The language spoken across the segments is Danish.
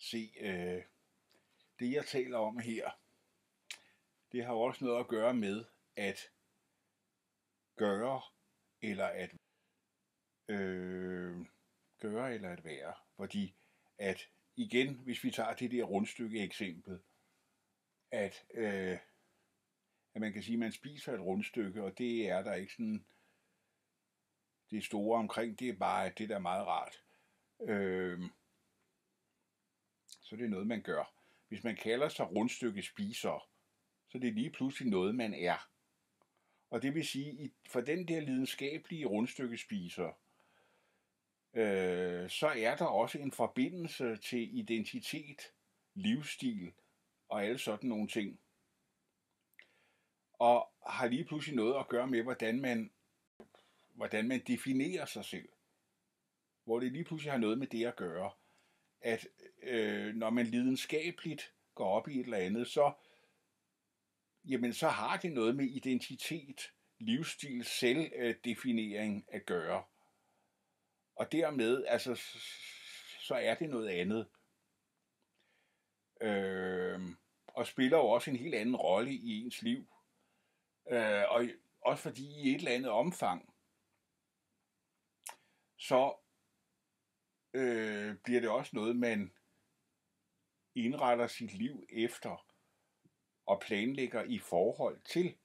Se, det jeg taler om her, det har også noget at gøre med at gøre eller at gøre eller at være. Fordi at igen, hvis vi tager det der rundstykke eksempel, at man kan sige, at man spiser et rundstykke, og det er der ikke sådan det store omkring, det er bare, at det der er meget rart. Så det er noget, man gør. Hvis man kalder sig rundstykke spiser, så det er lige pludselig noget, man er. Og det vil sige, for den der lidenskabelige rundstykke spiser, så er der også en forbindelse til identitet, livsstil og alle sådan nogle ting. Og har lige pludselig noget at gøre med, hvordan man definerer sig selv. Hvor det lige pludselig har noget med det at gøre, at når man lidenskabeligt går op i et eller andet, så har det noget med identitet, livsstil, selvdefinering at gøre. Og dermed, altså, så er det noget andet. Og spiller jo også en helt anden rolle i ens liv. Og også fordi i et eller andet omfang, så bliver det også noget, man indretter sit liv efter og planlægger i forhold til.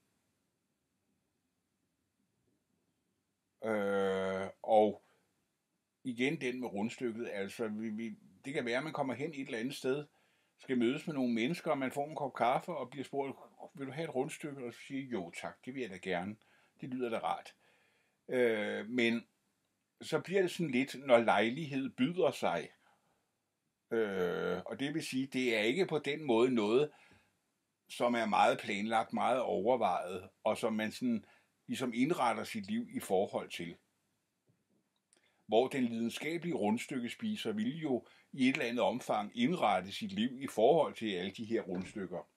Og igen den med rundstykket, altså det kan være, at man kommer hen et eller andet sted, skal mødes med nogle mennesker, og man får en kop kaffe og bliver spurgt, vil du have et rundstykke? Og så siger jo tak, det vil jeg da gerne. Det lyder da rart. Men så bliver det sådan lidt, når lejlighed byder sig. Og det vil sige, det er ikke på den måde noget, som er meget planlagt, meget overvejet, og som man sådan ligesom indretter sit liv i forhold til. Hvor den lidenskabelige rundstykkespiser vil jo i et eller andet omfang indrette sit liv i forhold til alle de her rundstykker.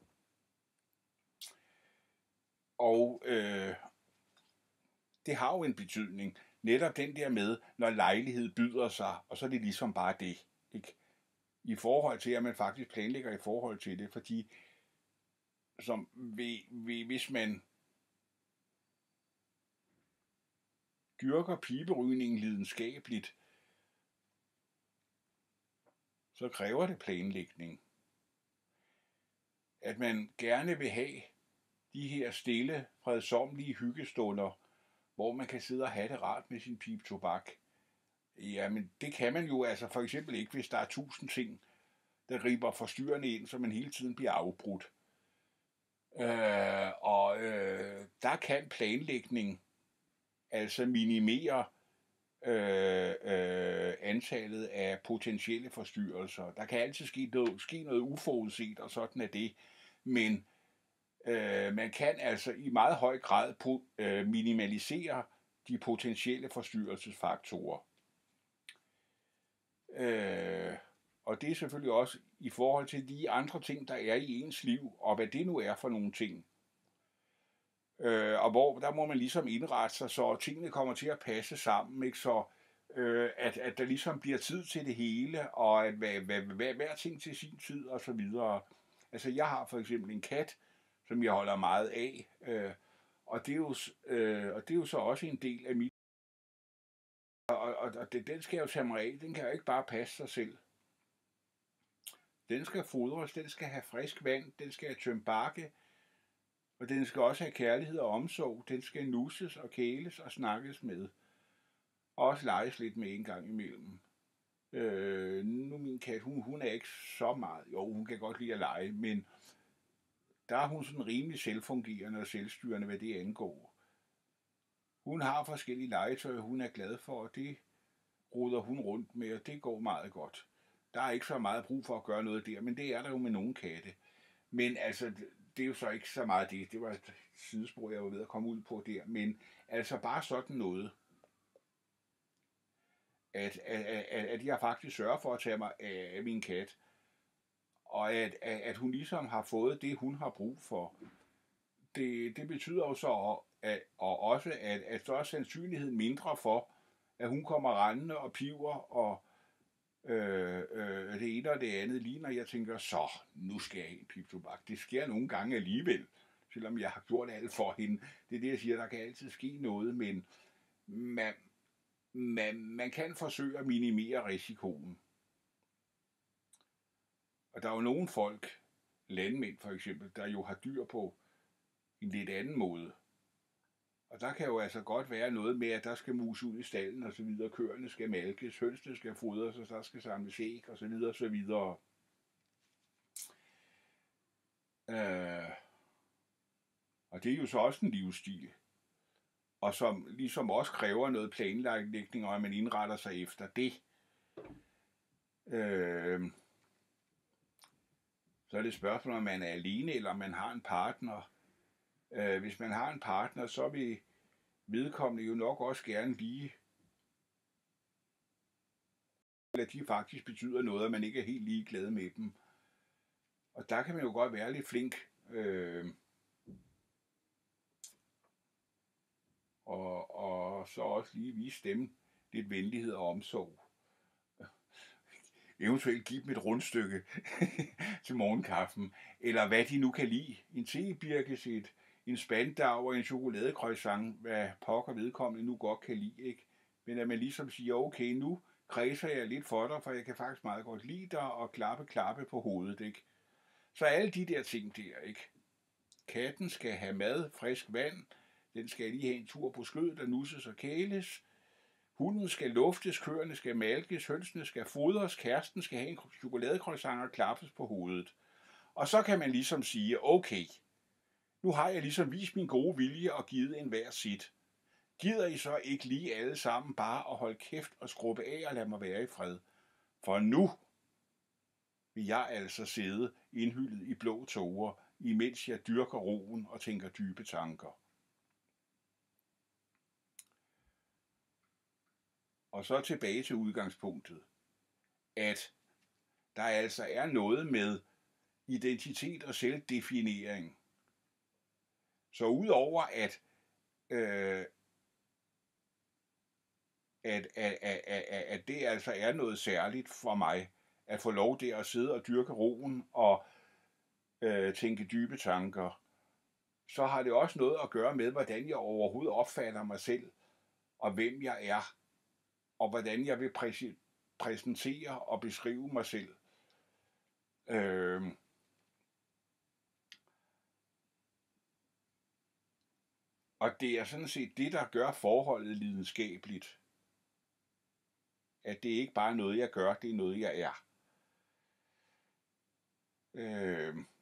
Og det har jo en betydning. Netop den der med, når lejlighed byder sig, og så er det ligesom bare det. Ikke? I forhold til, at man faktisk planlægger i forhold til det, fordi hvis man dyrker piberygningen lidenskabeligt, så kræver det planlægning. At man gerne vil have de her stille, fredsommelige hyggestunder, hvor man kan sidde og have det rart med sin pibe tobak. Jamen, det kan man jo altså for eksempel ikke, hvis der er 1000 ting, der griber forstyrrende ind, så man hele tiden bliver afbrudt. Der kan planlægning altså minimere antallet af potentielle forstyrrelser. Der kan altid ske noget uforudset, og sådan er det. Men man kan altså i meget høj grad minimalisere de potentielle forstyrrelsesfaktorer. Og det er selvfølgelig også i forhold til de andre ting, der er i ens liv, og hvad det nu er for nogle ting. Og hvor der må man ligesom indrette sig, så tingene kommer til at passe sammen, ikke? Så at der ligesom bliver tid til det hele, og at hver ting til sin tid, og så videre. Altså jeg har for eksempel en kat, som jeg holder meget af, og det er jo så også en del af mit. Og den skal jeg jo tage mig af, den kan jo ikke bare passe sig selv. Den skal fodres, den skal have frisk vand, den skal have tømt bakke, og den skal også have kærlighed og omsorg. Den skal nusses og kæles og snakkes med. Og også leges lidt med en gang imellem. Nu min kat, hun er ikke så meget. Jo, hun kan godt lide at lege, men der er hun sådan rimelig selvfungerende og selvstyrende, hvad det angår. Hun har forskellige legetøj, hun er glad for, og det roder hun rundt med, og det går meget godt. Der er ikke så meget brug for at gøre noget der, men det er der jo med nogle katte. Men altså, det er jo så ikke så meget det. Det var et sidespor, jeg var ved at komme ud på der. Men altså bare sådan noget. At jeg faktisk sørger for at tage mig af min kat. Og at hun ligesom har fået det, hun har brug for. Det betyder jo så også, at så er sandsynligheden mindre for, at hun kommer rendende og piver og det ene og det andet, lige når jeg tænker, så nu skal jeg have en pip tobak. Det sker nogle gange alligevel, selvom jeg har gjort alt for hende. Det er det, jeg siger, der kan altid ske noget, men man kan forsøge at minimere risikoen. Og der er jo nogle folk, landmænd for eksempel, der jo har dyr på en lidt anden måde. Og der kan jo altså godt være noget med, at der skal mus ud i stallen og så videre, køerne skal malkes, hønsene skal fodres, og der skal samles æg og så videre og så videre. Og det er jo så også en livsstil, og som ligesom også kræver noget planlægning, og at man indretter sig efter det. Så er det et spørgsmål, om man er alene, eller om man har en partner. Hvis man har en partner, så vil vedkommende jo nok også gerne lige, at de faktisk betyder noget, at man ikke er helt ligeglad med dem. Og der kan man jo godt være lidt flink. Og så også lige vise dem lidt venlighed og omsorg. Eventuelt give dem et rundstykke til morgenkaffen, eller hvad de nu kan lide. En tebirke, en spandau og en chokoladecroissant, hvad pokker vedkommende nu godt kan lide, ikke? Men at man ligesom siger, okay, nu kredser jeg lidt for dig, for jeg kan faktisk meget godt lide dig, og klappe på hovedet, ikke? Så alle de der ting der, ikke? Katten skal have mad, frisk vand, den skal lige have en tur på skødet, der nusses og kæles. Hunden skal luftes, køerne skal malkes, hønsene skal fodres, kæresten skal have en chokoladecroissant og klappes på hovedet. Og så kan man ligesom sige, okay, nu har jeg ligesom vist min gode vilje og givet en hver sit. Gider I så ikke lige alle sammen bare at holde kæft og skrubbe af og lade mig være i fred? For nu vil jeg altså sidde indhyllet i blå tåger, imens jeg dyrker roen og tænker dybe tanker. Og så tilbage til udgangspunktet, at der altså er noget med identitet og selvdefinering. Så udover at det altså er noget særligt for mig, at få lov til at sidde og dyrke roen og tænke dybe tanker, så har det også noget at gøre med, hvordan jeg overhovedet opfatter mig selv, og hvem jeg er, og hvordan jeg vil præsentere og beskrive mig selv. Og det er sådan set det, der gør forholdet lidenskabeligt. At det ikke bare er noget, jeg gør, det er noget, jeg er.